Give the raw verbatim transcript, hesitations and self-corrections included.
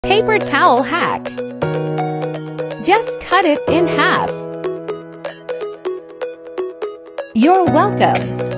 Paper towel hack. Just cut it in half. You're welcome.